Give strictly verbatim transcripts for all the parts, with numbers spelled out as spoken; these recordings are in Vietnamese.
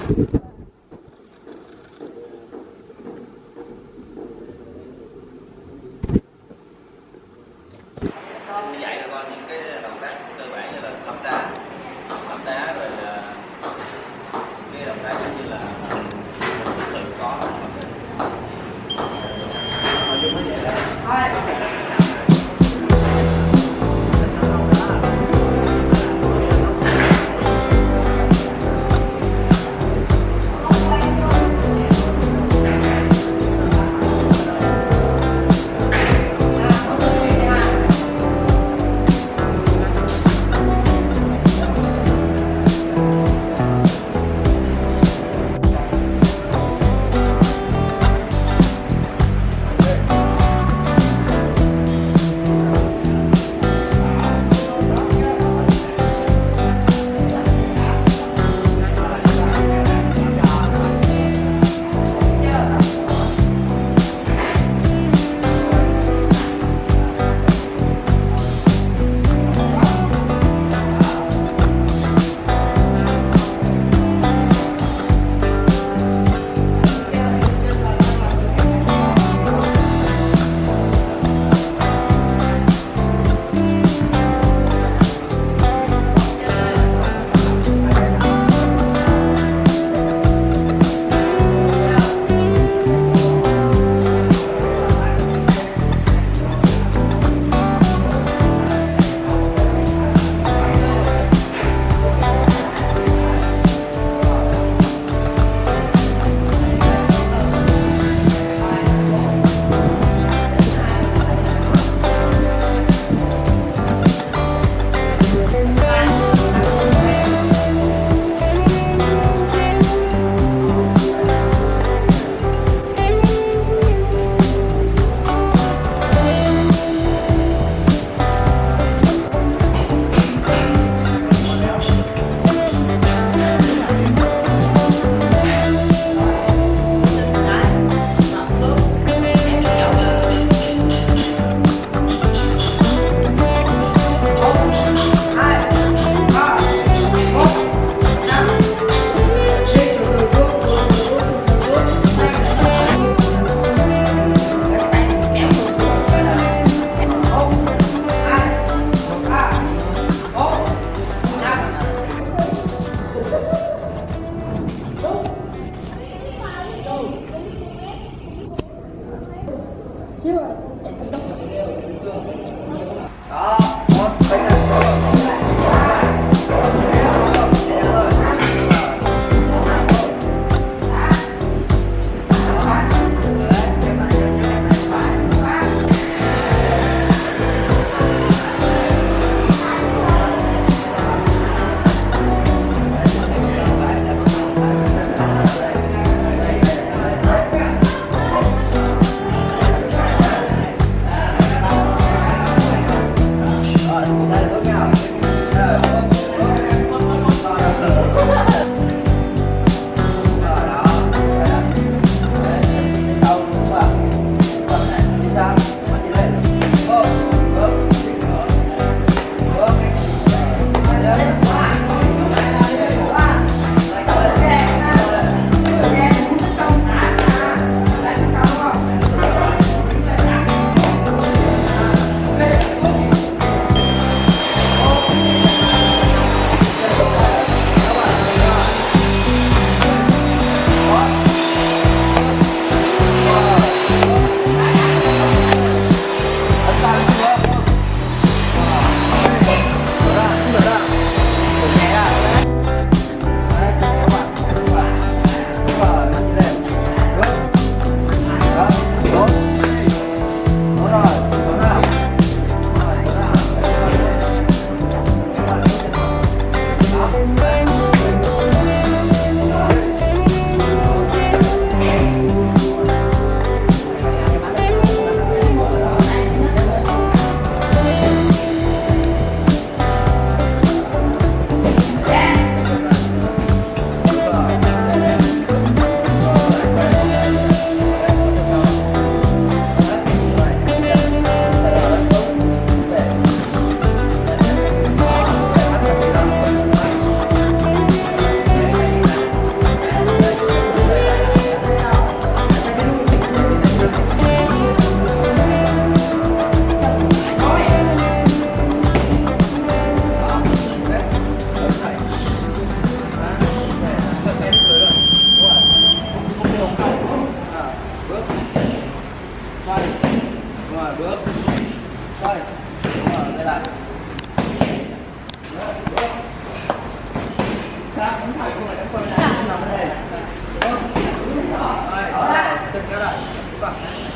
Như vậy là coi những cái động tác cơ bản như là thấm đá, thấm đá rồi là cái động tác như là tự có. Nói chung như vậy đó.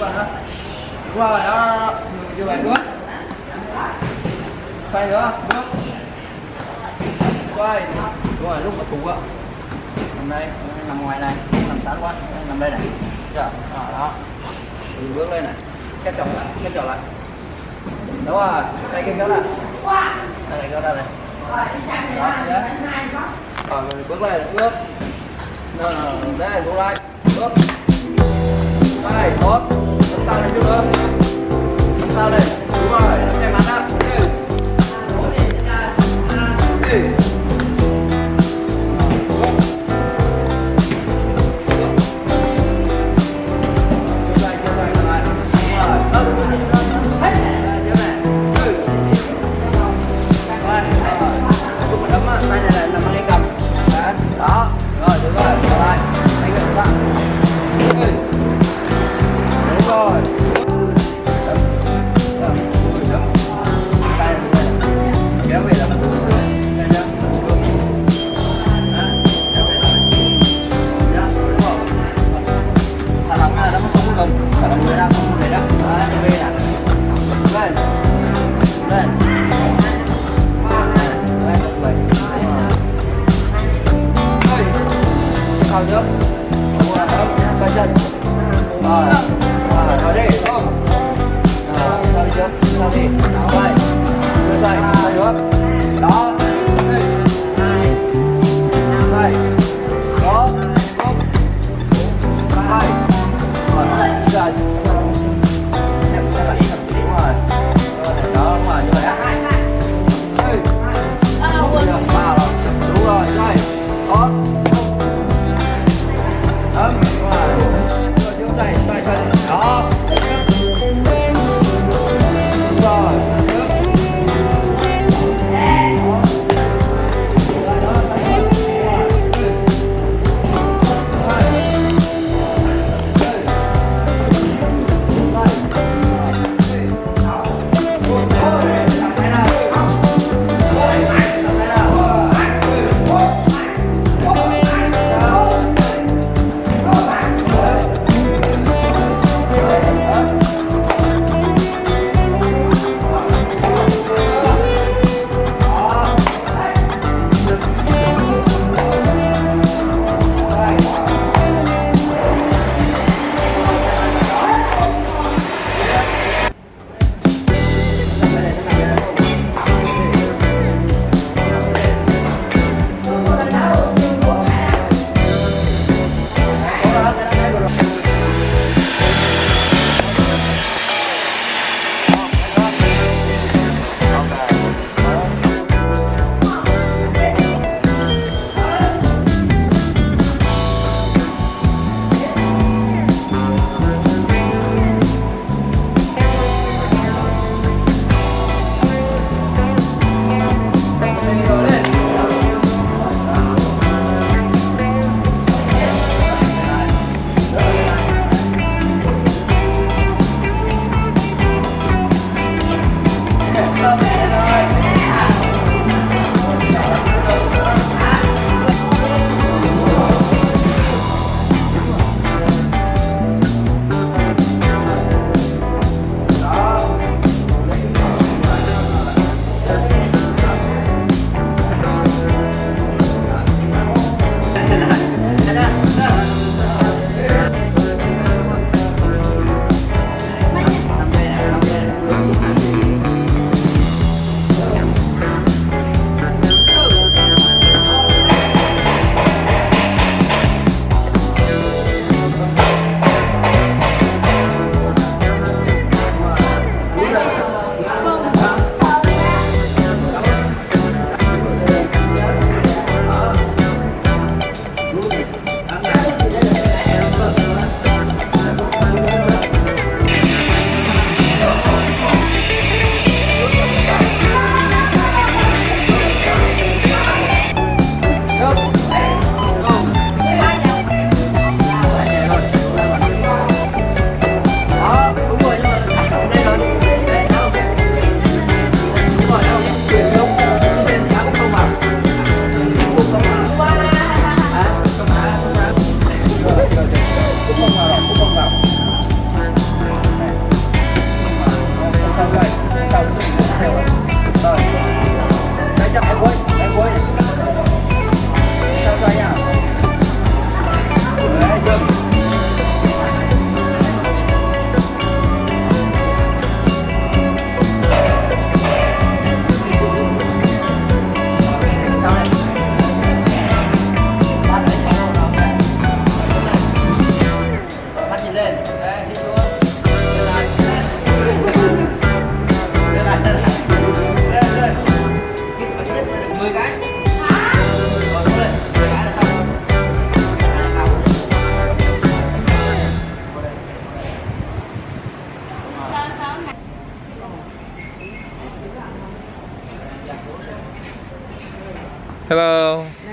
qua nữa. Đúng rồi, đó. Như vậy bước. Xoay nữa, bước. Xoay. Đúng rồi, lúc mà thủ ạ. Nằm đây, nằm ngoài này, nằm sát quá, nằm đây này. Được, đó, đó. Từ bước lên này. Khép chồng lại, khép chồng lại. Đúng rồi, tay kia kéo lại. Tay này kéo ra này. Đó, nhớ. Rồi, bước lên, bước. Rồi, đây, xuống lại. Bước. Đây, tốt. Nắm tay lên chút nữa. Nắm tay lên. Đúng rồi, nắm tay mặt ra. Ừ. Đó, rồi đúng rồi, trở lại. Anh ơi, bạn. Đúng rồi. Kéo về là kéo thả lỏng ra, nó không có gồng, thả lỏng người ra không để đó. Đấy, về nè. Lên. Lên. Sau trước, quay chân, rồi, rồi, rồi đi, không, rồi, sau đi trước, sau đi, quay, đưa xoay, xoay trước, đó, đi, xoay, đó, không, quay, rồi, rồi, em sẽ lại đúng rồi, rồi, đó, đúng rồi, như vậy á, đi, vào, đúng rồi, xoay, đó. Ấm, rồi, rồi, chú xoay, xoay, xoay, đó. Đúng rồi,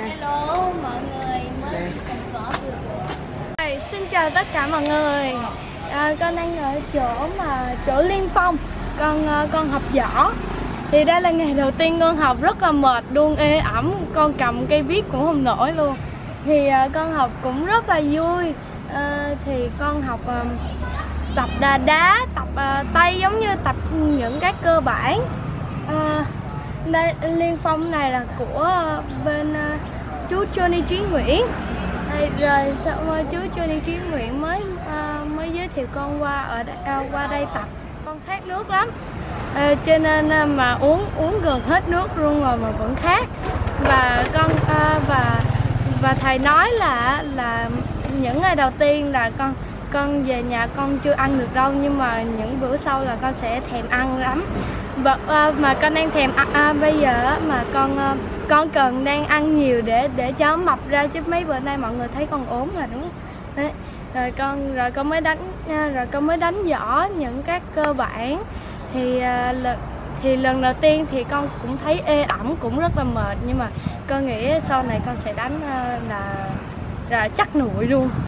Hello mọi người, mới cùng võ vừa rồi. Xin chào tất cả mọi người. À, con đang ở chỗ mà chỗ Liên Phong. Con con học võ. Thì đây là ngày đầu tiên con học rất là mệt luôn, ê ẩm, con cầm cây viết cũng không nổi luôn. Thì à, con học cũng rất là vui. À, thì con học à, tập đá đá, tập à, tay giống như tập những cái cơ bản. À, đây Liên Phong này là của bên uh, chú Johnny Trí Nguyễn. Đây, rồi sau uh, chú Johnny Trí Nguyễn mới uh, mới giới thiệu con qua ở đây, uh, qua đây tập. Con khát nước lắm, uh, cho nên uh, mà uống uống gần hết nước luôn rồi mà vẫn khát. Và con uh, và và thầy nói là là những ngày đầu tiên là con con về nhà con chưa ăn được đâu, nhưng mà những bữa sau là con sẽ thèm ăn lắm. Và uh, mà con đang thèm ăn à, bây giờ mà con uh, con cần đang ăn nhiều để để cho mập ra, chứ mấy bữa nay mọi người thấy con ốm rồi đúng không? Đấy. Rồi con rồi con mới đánh rồi con mới đánh võ những các cơ bản. Thì uh, lần thì lần đầu tiên thì con cũng thấy ê ẩm, cũng rất là mệt, nhưng mà con nghĩ sau này con sẽ đánh uh, là là chắc nụi luôn.